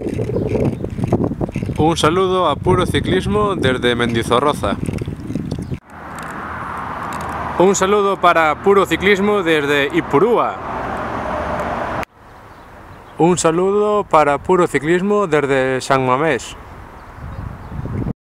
Un saludo a Puro Ciclismo desde Mendizorroza. Un saludo para Puro Ciclismo desde Ipurúa. Un saludo para Puro Ciclismo desde San Mamés.